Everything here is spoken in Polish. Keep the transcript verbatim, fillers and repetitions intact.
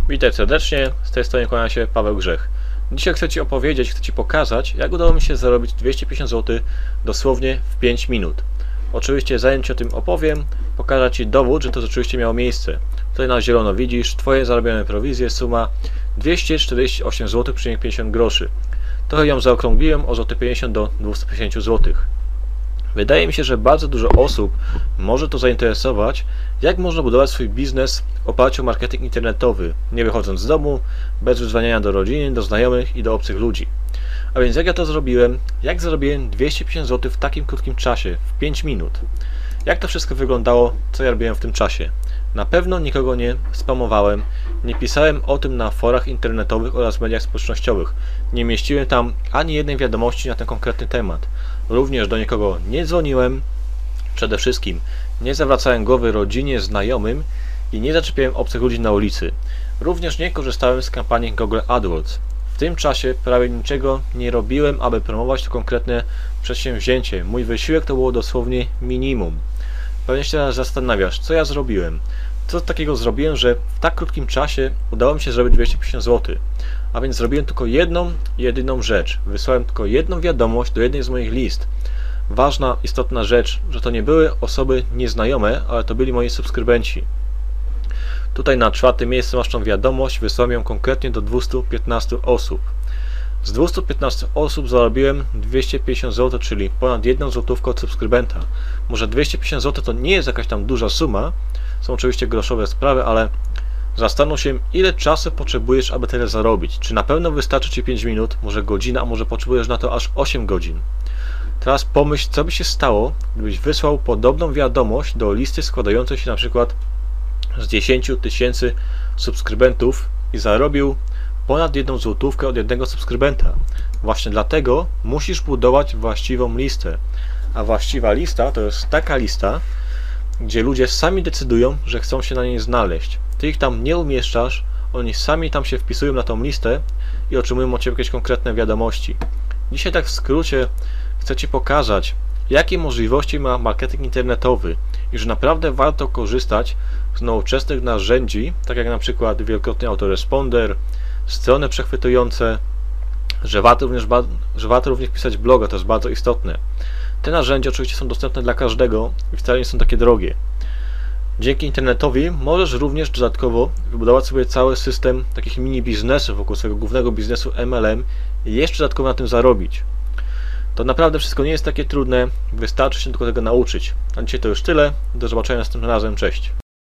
Witaj serdecznie, z tej strony kłania się Paweł Grzech. Dzisiaj chcę Ci opowiedzieć, chcę Ci pokazać, jak udało mi się zarobić dwieście pięćdziesiąt złotych dosłownie w pięć minut. Oczywiście zanim Ci o tym opowiem, pokażę Ci dowód, że to rzeczywiście miało miejsce. Tutaj na zielono widzisz Twoje zarobione prowizje, suma dwieście czterdzieści osiem złotych pięćdziesiąt groszy. Trochę ją zaokrągliłem o złoty pięćdziesiąt do dwustu pięćdziesięciu złotych. Wydaje mi się, że bardzo dużo osób może to zainteresować, jak można budować swój biznes w oparciu o marketing internetowy, nie wychodząc z domu, bez wyzwaniania do rodziny, do znajomych i do obcych ludzi. A więc jak ja to zrobiłem? Jak zarobiłem dwieście pięćdziesiąt złotych w takim krótkim czasie, w pięć minut? Jak to wszystko wyglądało, co ja robiłem w tym czasie? Na pewno nikogo nie spamowałem, nie pisałem o tym na forach internetowych oraz mediach społecznościowych. Nie mieściłem tam ani jednej wiadomości na ten konkretny temat. Również do nikogo nie dzwoniłem. Przede wszystkim nie zawracałem głowy rodzinie, znajomym i nie zaczepiałem obcych ludzi na ulicy. Również nie korzystałem z kampanii Google AdWords. W tym czasie prawie niczego nie robiłem, aby promować to konkretne przedsięwzięcie. Mój wysiłek to było dosłownie minimum. Pewnie się teraz zastanawiasz, co ja zrobiłem. Co takiego zrobiłem, że w tak krótkim czasie udało mi się zrobić dwieście pięćdziesiąt złotych. A więc zrobiłem tylko jedną, jedyną rzecz. Wysłałem tylko jedną wiadomość do jednej z moich list. Ważna, istotna rzecz, że to nie były osoby nieznajome, ale to byli moi subskrybenci. Tutaj na czwartym miejscu masz tą wiadomość, wysłałem ją konkretnie do dwustu piętnastu osób. Z dwustu piętnastu osób zarobiłem dwieście pięćdziesiąt złotych, czyli ponad jedną złotówkę od subskrybenta. Może dwieście pięćdziesiąt złotych to nie jest jakaś tam duża suma, są oczywiście groszowe sprawy, ale zastanów się, ile czasu potrzebujesz, aby tyle zarobić. Czy na pewno wystarczy Ci pięć minut, może godzina, a może potrzebujesz na to aż osiem godzin. Teraz pomyśl, co by się stało, gdybyś wysłał podobną wiadomość do listy składającej się na przykład z dziesięciu tysięcy subskrybentów i zarobił ponad jedną złotówkę od jednego subskrybenta. Właśnie dlatego musisz budować właściwą listę. A właściwa lista to jest taka lista, gdzie ludzie sami decydują, że chcą się na niej znaleźć. Ty ich tam nie umieszczasz, oni sami tam się wpisują na tą listę i otrzymują od Ciebie jakieś konkretne wiadomości. Dzisiaj tak w skrócie chcę Ci pokazać, jakie możliwości ma marketing internetowy i że naprawdę warto korzystać z nowoczesnych narzędzi, tak jak na przykład wielokrotny autoresponder, strony przechwytujące, że warto również, że warto również pisać bloga, to jest bardzo istotne. Te narzędzia oczywiście są dostępne dla każdego i wcale nie są takie drogie. Dzięki internetowi możesz również dodatkowo wybudować sobie cały system takich mini biznesów wokół swojego głównego biznesu M L M i jeszcze dodatkowo na tym zarobić. To naprawdę wszystko nie jest takie trudne, wystarczy się tylko tego nauczyć. A dzisiaj to już tyle, do zobaczenia następnym razem, cześć.